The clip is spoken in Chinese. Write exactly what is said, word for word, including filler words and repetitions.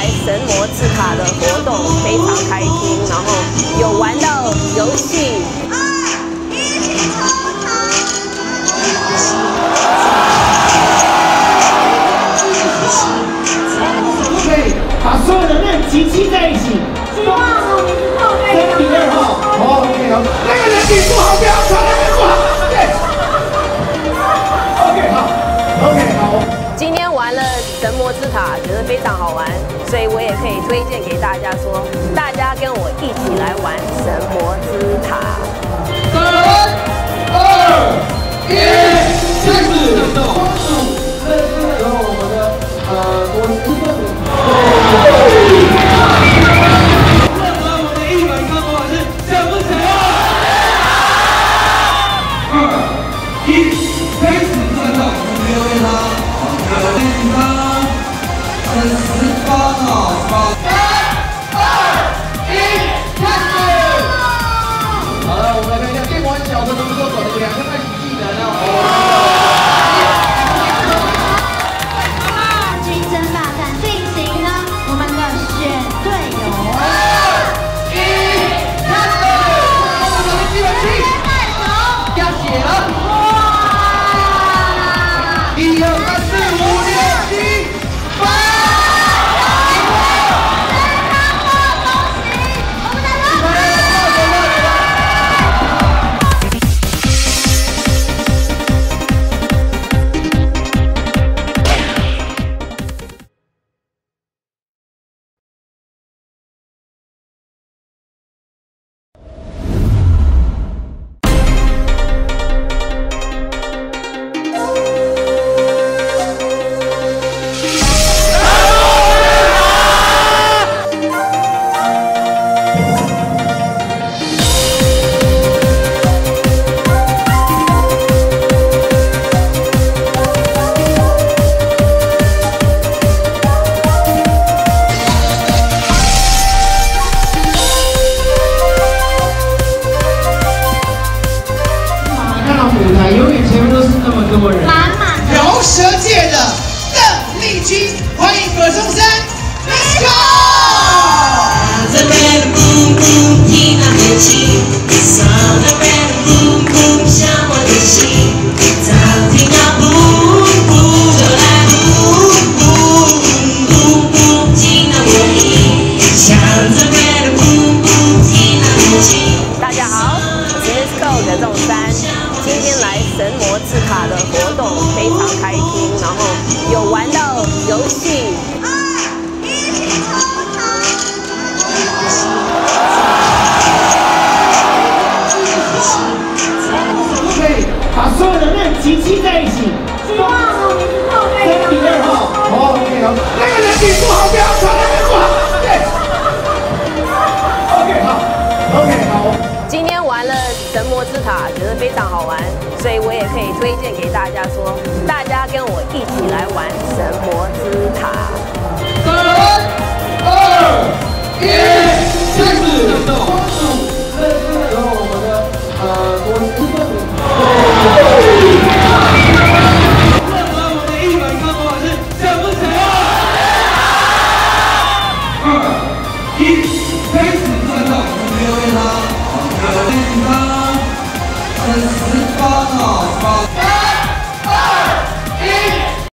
来神魔之塔的活动非常开心，然后有玩到游戏。二一，抽塔！ 可以把所有的人集齐在一起。希望我们之后可以。三比二号，好 ，OK， 好，那个人品不好，不要传，那个不好，对。OK， 好 ，OK， 好。 今天玩了神魔之塔，觉得非常好玩，所以我也可以推荐给大家说，大家跟我一起来玩神魔之塔。 三、二、一，开始！公主，这是由我们的呃国师任何我的一碗汤老师想不想要？二、一，开始战斗，没有给他。 紧张，是十八号，三、二、一，开始！好了，我们来看一下电玩小的动作手的两个开始技能哦。 竞争大战进行呢，我们的选队友。 二、一，开始！我们的基本器，加血了。一二三四五六。 饶舌界的邓丽君，欢迎葛中山 ，Let's go！ The red boom boom， 听那乐器 ，Sound the red boom boom， 向我的心，早听到 boom boom， 就来 boom boom boom boom， 听那我音，向 the red boom boom， 听那乐器。 大家好，我是 Let's Go 葛中山。 今天来神魔之塔的活动非常开心，然后有玩到游戏。 二一，抽塔！ 可以把所有的人集齐在一起。 希望我们之后可以。 三比二号，好 ，OK， 好，那个人品不好，不要传，那个不好，对。OK， 好 ，OK， 好。 今天玩了神魔之塔，觉得非常好玩，所以我也可以推荐给大家说，大家跟我一起来玩